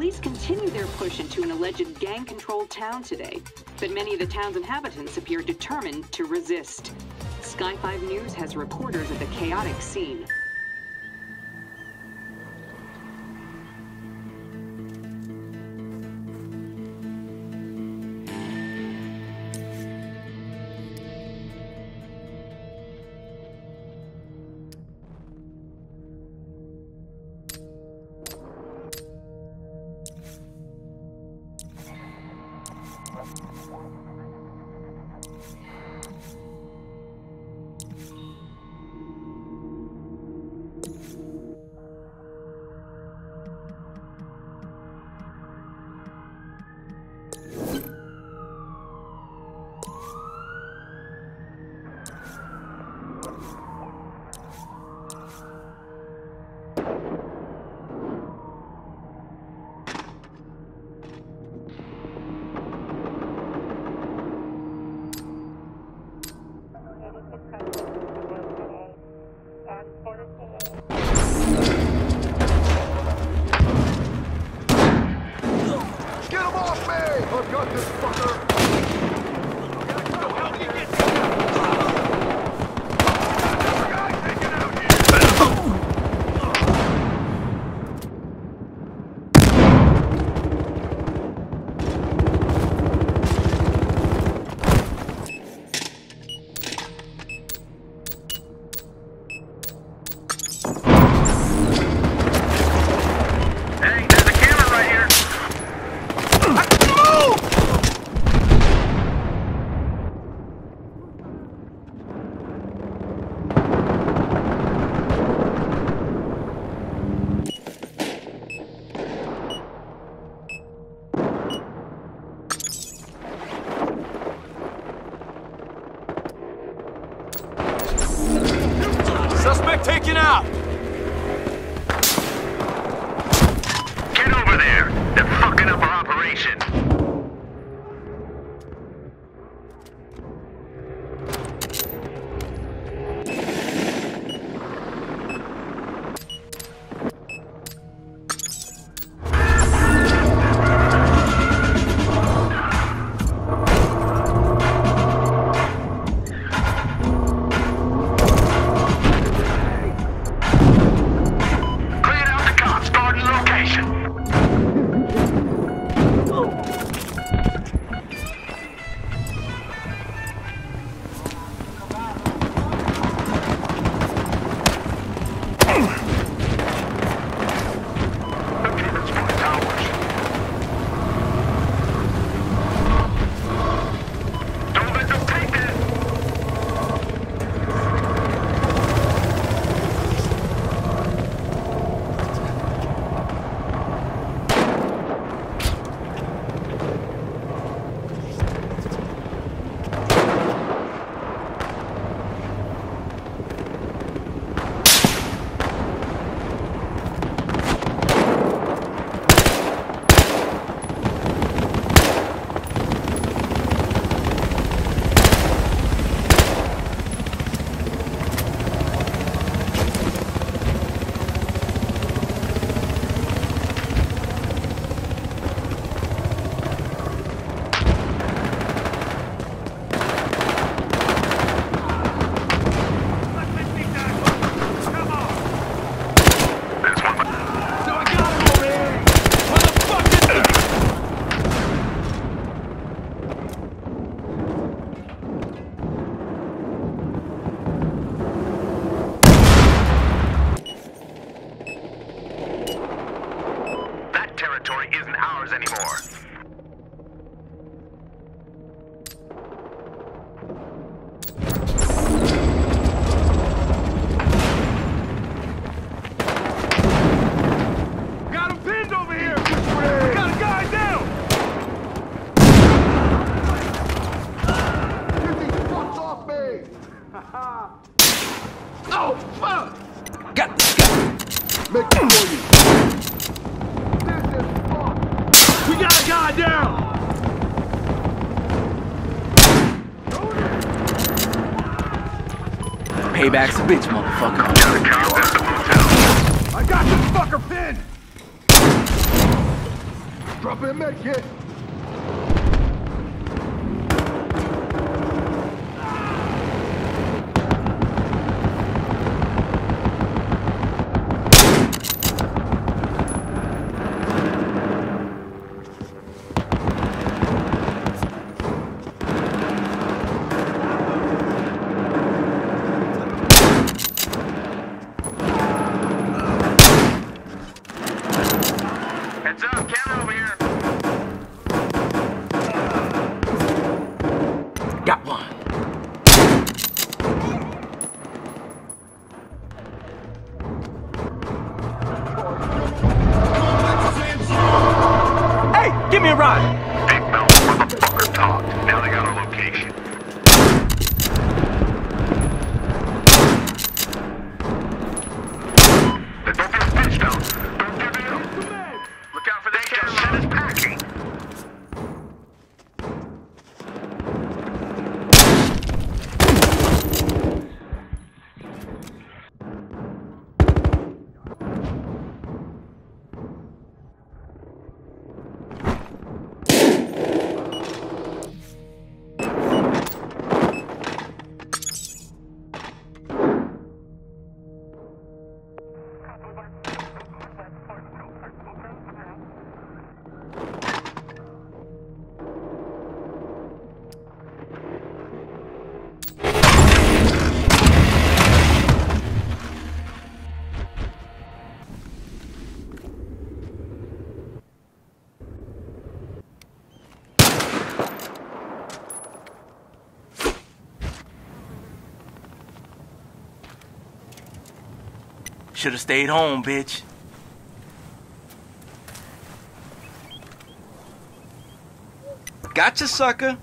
Police continue their push into an alleged gang-controlled town today, but many of the town's inhabitants appear determined to resist. Sky 5 News has reporters at the chaotic scene. Suspect taken out! Get over there! They're fucking up our operation! Isn't ours anymore. Got him pinned over here! Got a guy down! Get these fucks off me! Oh, fuck! Got this guy! Make it for you! We got a guy down! Payback's a bitch, motherfucker. I got this fucker pinned! Drop in med kit. Heads up, camera over here. Got one. Hey, give me a ride. Big mouth motherfucker talked. Now they got our location. Don't be a bitch, though. Don't give it up. Look out for this camera. Set is packing. Should've stayed home, bitch. Gotcha, sucker.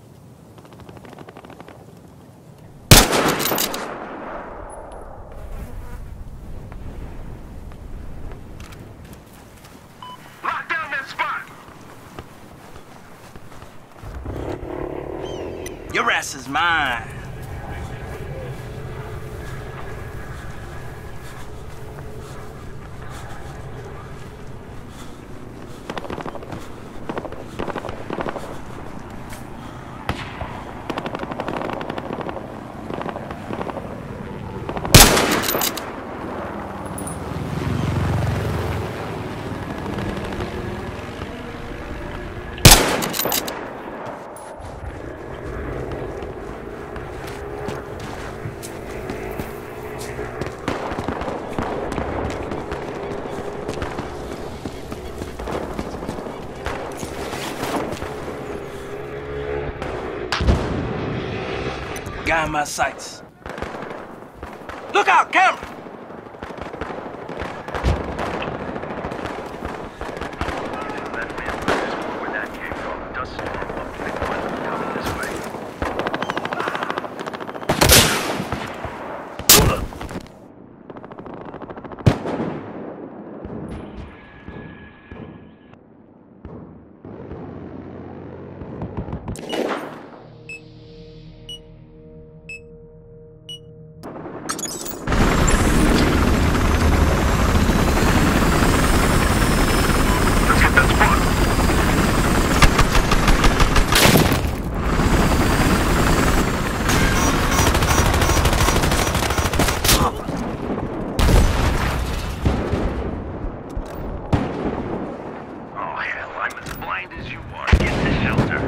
Lock down that spot. Your ass is mine. Guy in my sights. Look out, camera! That man knows where that came from. Dust storm up big weather coming this way. Let's hit that spot. Oh hell, I'm as blind as you are. Get to shelter.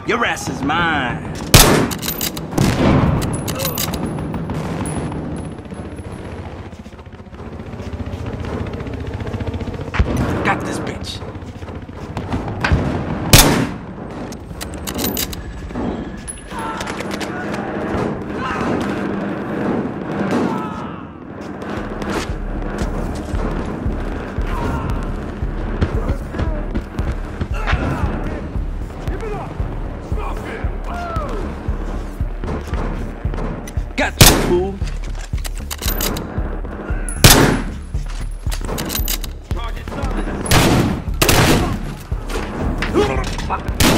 Your ass is mine. Got this bitch. Got you, fool. Target sighted.